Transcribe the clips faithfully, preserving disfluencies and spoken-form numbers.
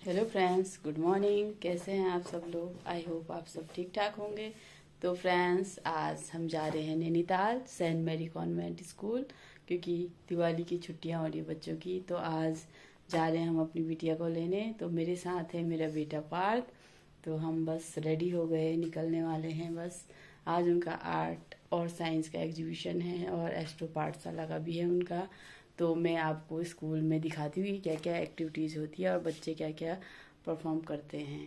Hello friends, good morning. कैसे हैं आप सब लोग? आई होप आप सब ठीक ठाक होंगे। तो फ्रेंड्स, आज हम जा रहे हैं Nainital Saint Mary convent school, क्योंकि दिवाली की छुट्टियां हो रही बच्चों की। तो आज जा रहे हैं हम अपनी बिटिया को लेने। तो मेरे साथ है मेरा बेटा पार्थ। तो हम बस रेडी हो गए, निकलने वाले हैं। बस आज उनका आर्ट और साइंस का एग्जीबिशन है और एस्ट्रो पाठशाला का भी है उनका। तो मैं आपको स्कूल में दिखाती हुई क्या क्या एक्टिविटीज़ होती है और बच्चे क्या क्या परफॉर्म करते हैं।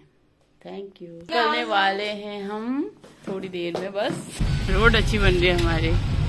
Thank you. निकलने वाले हैं हम थोड़ी देर में। बस रोड अच्छी बन रही है हमारे।